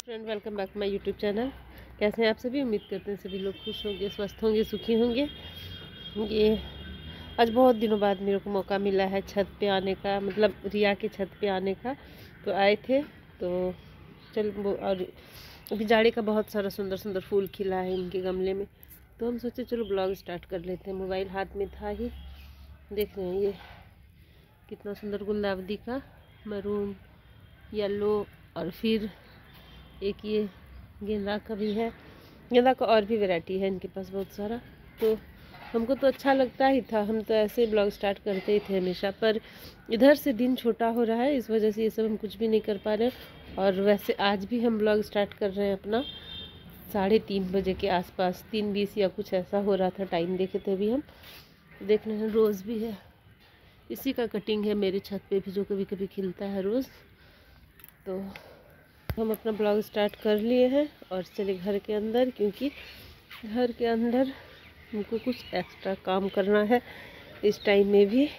Friend, welcome back to my YouTube channel. कैसे हैं आप सभी? उम्मीद करते हैं सभी लोग खुश होंगे, स्वस्थ होंगे, सुखी होंगे। ये आज बहुत दिनों बाद मेरे को मौका मिला है छत पे आने का, मतलब रिया के छत पे आने का। तो आए थे तो चल वो, और अभी जाड़े का बहुत सारा सुंदर सुंदर फूल खिला है इनके गमले में। तो हम सोचे चलो ब्लॉग स्टार्ट कर लेते हैं। मोबाइल हाथ में था ही, देख रहे हैं ये कितना सुंदर गुलदावदी का मरून येलो, और फिर एक ये गेंदा का भी है। गेंदा का और भी वैरायटी है इनके पास बहुत सारा। तो हमको तो अच्छा लगता ही था, हम तो ऐसे ब्लॉग स्टार्ट करते ही थे हमेशा। पर इधर से दिन छोटा हो रहा है, इस वजह से ये सब हम कुछ भी नहीं कर पा रहे। और वैसे आज भी हम ब्लॉग स्टार्ट कर रहे हैं अपना 3:30 बजे के आसपास, 3:20 या कुछ ऐसा हो रहा था, टाइम देखे थे अभी हम। देख रहे हैं रोज़ भी है, इसी का कटिंग है मेरे छत पे भी, जो कभी कभी खिलता है रोज़। तो हम अपना ब्लॉग स्टार्ट कर लिए हैं और चले घर के अंदर, क्योंकि घर के अंदर हमको कुछ एक्स्ट्रा काम करना है इस टाइम में भी।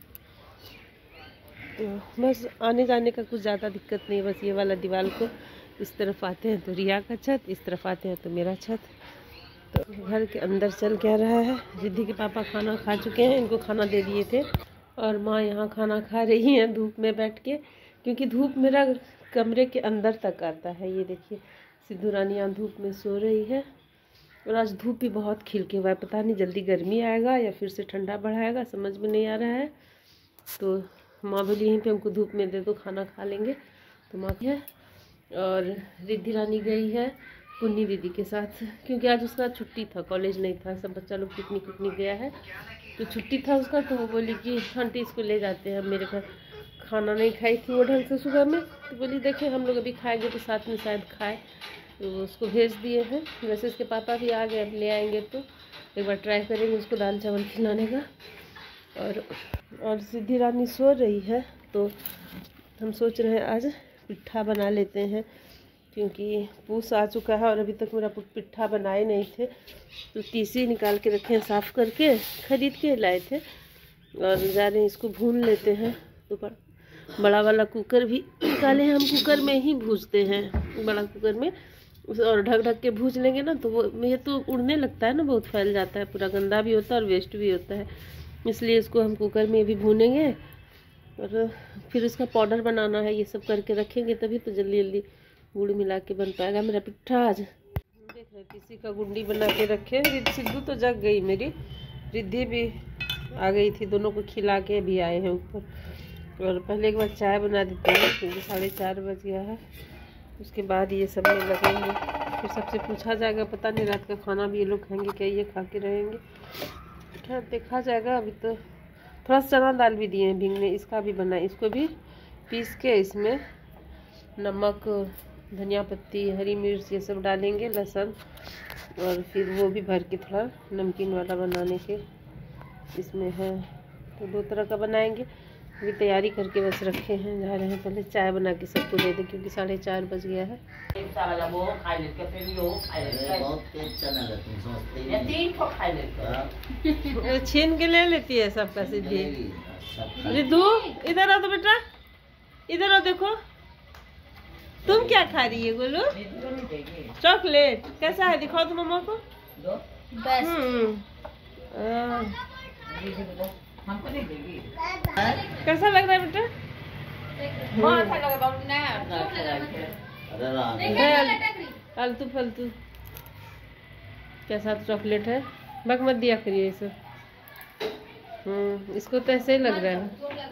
तो बस आने जाने का कुछ ज़्यादा दिक्कत नहीं, बस ये वाला दीवार को इस तरफ आते हैं तो रिया का छत, इस तरफ आते हैं तो मेरा छत। तो घर के अंदर चल क्या रहा है। रिद्धि के पापा खाना खा चुके हैं, इनको खाना दे दिए थे, और माँ यहाँ खाना खा रही हैं धूप में बैठ के, क्योंकि धूप मेरा कमरे के अंदर तक आता है। ये देखिए सिद्धू रानी यहाँ धूप में सो रही है, और आज धूप भी बहुत खिल के हुआ है। पता नहीं जल्दी गर्मी आएगा या फिर से ठंडा बढ़ाएगा, समझ में नहीं आ रहा है। तो माँ बोली यहीं पे हमको धूप में दे दो, खाना खा लेंगे। तो माँ है, और रिद्धि रानी गई है पुन्नी दीदी के साथ, क्योंकि आज उसका छुट्टी था, कॉलेज नहीं था। सब बच्चा लोग पिकनिक उकनिक गया है, तो छुट्टी था उसका। तो वो बोली कि आंटी इसको ले जाते हैं। मेरे घर खाना नहीं खाई थी वो ढंग से सुबह में, तो बोली देखे हम लोग अभी खाएंगे तो साथ में शायद खाए, तो उसको भेज दिए हैं। वैसे इसके पापा भी आ गए, अब ले आएंगे तो एक बार ट्राई करेंगे उसको दाल चावल खिलाने का। और सिद्धि रानी सो रही है, तो हम सोच रहे हैं आज पिट्ठा बना लेते हैं, क्योंकि पूस आ चुका है और अभी तक मेरा पिट्ठा बनाए नहीं थे। तो तीसी निकाल के रखे हैं, साफ़ करके खरीद के लाए थे, और जा रहे हैं इसको भून लेते हैं। तो बड़ा वाला कुकर भी निकाले हैं, हम कुकर में ही भूजते हैं, बड़ा कुकर में। और ढक ढक के भूज लेंगे ना, तो वो ये तो उड़ने लगता है ना, बहुत फैल जाता है, पूरा गंदा भी होता है और वेस्ट भी होता है। इसलिए इसको हम कुकर में भी भूनेंगे, और फिर इसका पाउडर बनाना है। ये सब करके रखेंगे तभी तो जल्दी जल्दी गुड़ मिला के बन पाएगा मेरा पिट्ठा। आज देख रहे किसी का गुंडी बना के रखे। सिद्धू तो जग गई मेरी, रिद्धि भी आ गई थी, दोनों को खिला के भी आए हैं ऊपर। और पहले एक बार चाय बना देते हैं, क्योंकि 4:30 बज गया है। उसके बाद ये सब में लगेंगे, फिर सबसे पूछा जाएगा। पता नहीं रात का खाना भी ये लोग खाएंगे क्या, ये खा के रहेंगे क्या, देखा जाएगा। अभी तो थोड़ा सा चना दाल भी दिए हैं भींगने, इसका भी बना, इसको भी पीस के इसमें नमक, धनिया पत्ती, हरी मिर्च ये सब डालेंगे, लहसुन, और फिर वो भी भर के थोड़ा नमकीन वाला बनाने के इसमें है। तो 2 तरह का बनाएंगे। अभी तैयारी करके बस रखे हैं, जा रहे हैं पहले चाय बना के सबको दे दें, क्योंकि 4:30 बज गया है। छीन के ले लेती है सबका सिद्धि। रिद्धू इधर आओ तो बेटा, इधर आओ, देखो तुम क्या खा रही है गोलू? चॉकलेट कैसा है, दिखाओ तो मम्मा को। कैसा लग रहा है बेटा? फालतू फालतू कैसा चॉकलेट है, बक मत दिया करिए इसे। इसको तो ऐसे ही लग रहा है।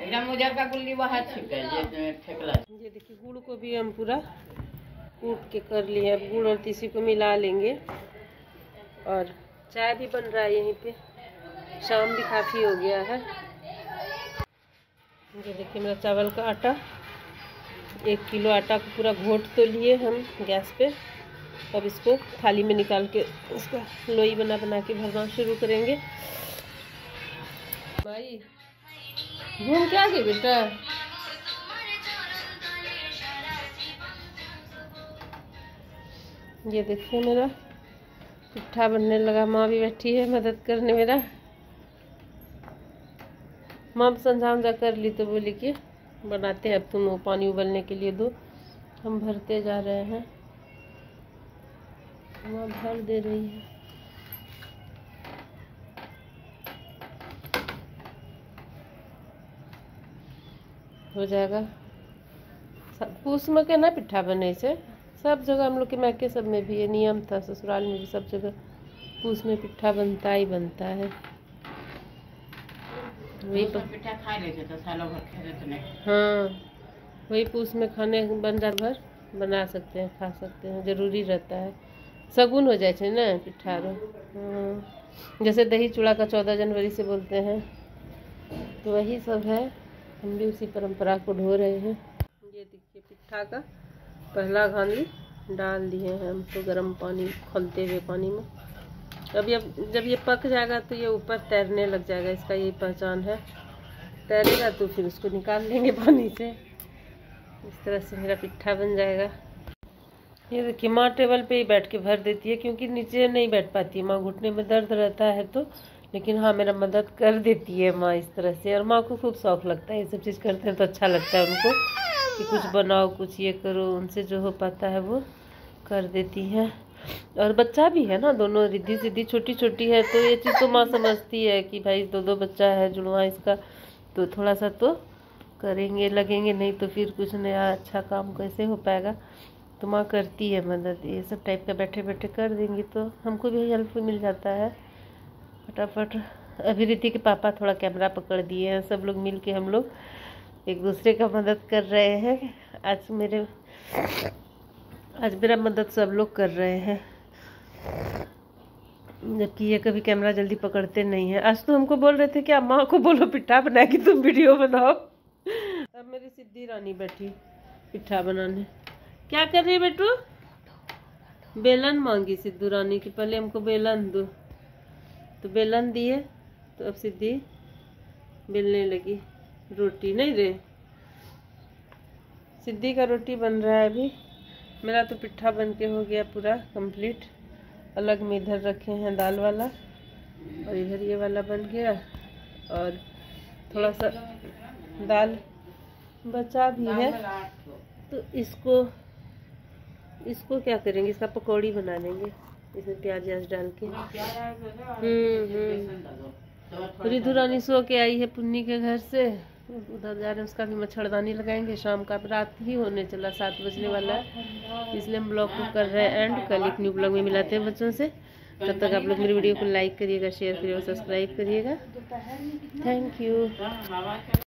ये देखिए गुड़ को भी हम पूरा कूट के कर लिए, अब गुड़ और तीसी को मिला लेंगे। और चाय भी बन रहा है यहीं पे, शाम भी काफ़ी हो गया है। ये देखिए मेरा चावल का आटा, 1 किलो आटा को पूरा घोट तो लिए हम गैस पे। अब इसको थाली में निकाल के इसका लोई बना बना के भरना शुरू करेंगे। भाई घूम क्या गई बेटा? ये देखिए मेरा पिट्ठा बनने लगा, माँ भी बैठी है मदद करने मेरा। माँ समझा कर ली तो बोली कि बनाते हैं, अब तुम वो पानी उबलने के लिए दो। हम भरते जा रहे हैं, वहाँ भर दे रही है। हो जाएगा। पूस में के ना पिट्ठा बने से सब जगह, हम लोग के मैके सब में भी ये नियम था, ससुराल में भी सब जगह पूस में पिट्ठा बनता ही बनता है। वही पिट्ठा खा लेते तो सालों भर खेते नहीं। हाँ, वही पूस में खाने बन जा भर बना सकते हैं, खा सकते हैं, जरूरी रहता है। शगुन हो जाए ना पिट्ठा रो। जैसे दही चूड़ा का 14 जनवरी से बोलते हैं, तो वही सब है। हम भी उसी परंपरा को ढो रहे हैं। ये देखिए पिट्ठा का पहला घानी डाल दिए हैं हम तो गर्म पानी, खौलते हुए पानी में। अब जब ये पक जाएगा तो ये ऊपर तैरने लग जाएगा, इसका यही पहचान है। तैरेगा तो फिर उसको निकाल लेंगे पानी से। इस तरह से मेरा पिट्ठा बन जाएगा। ये देखिए माँ टेबल पे ही बैठ के भर देती है, क्योंकि नीचे नहीं बैठ पाती है माँ, घुटने में दर्द रहता है तो। लेकिन हाँ, मेरा मदद कर देती है माँ इस तरह से, और माँ को खूब शौक लगता है, ये सब चीज़ करते हैं तो अच्छा लगता है उनको कि कुछ बनाओ, कुछ ये करो। उनसे जो हो पाता है वो कर देती हैं। और बच्चा भी है ना, दोनों रिद्धि सिद्धि छोटी छोटी है, तो ये चीज़ तो माँ समझती है कि भाई दो बच्चा है जुड़वा इसका, तो थोड़ा सा तो करेंगे लगेंगे, नहीं तो फिर कुछ नया अच्छा काम कैसे हो पाएगा। तो माँ करती है मदद, ये सब टाइप का बैठे बैठे कर देंगी तो हमको भी हेल्प मिल जाता है फटाफट। अभी रिद्धि के पापा थोड़ा कैमरा पकड़ दिए हैं, सब लोग मिल के हम लोग एक दूसरे का मदद कर रहे हैं। आज मेरा मदद सब लोग कर रहे हैं, जबकि ये कभी कैमरा जल्दी पकड़ते नहीं है। आज तो हमको बोल रहे थे कि आप माँ को बोलो पिट्ठा बना के तुम वीडियो बनाओ। अब मेरी सिद्धि रानी बैठी पिट्ठा बनाने। क्या कर रही है बेटू? बेलन मांगी सिद्धू रानी की, पहले हमको बेलन दो, तो बेलन दिए, तो अब सिद्धि बेलने लगी। रोटी नहीं रे, सिद्धि का रोटी बन रहा है अभी। मेरा तो पिट्ठा बन के हो गया पूरा कंप्लीट। अलग में इधर रखे हैं दाल वाला, और इधर ये वाला बन गया, और थोड़ा सा दाल बचा भी है, तो इसको क्या करेंगे, इसका पकौड़ी बना लेंगे, इसमें प्याज डाल के। रिद्धि रानी सो के आई है पुन्नी के घर से, उधर जा रहे हैं, उसका भी मच्छरदानी लगाएंगे शाम का। रात ही होने चला, 7 बजने वाला है, इसलिए हम ब्लॉग को कर रहे हैं एंड। कल एक न्यू ब्लॉग में मिलाते हैं बच्चों से। तब तक आप लोग मेरी वीडियो को लाइक करिएगा, शेयर करिएगा, सब्सक्राइब करिएगा। Thank you.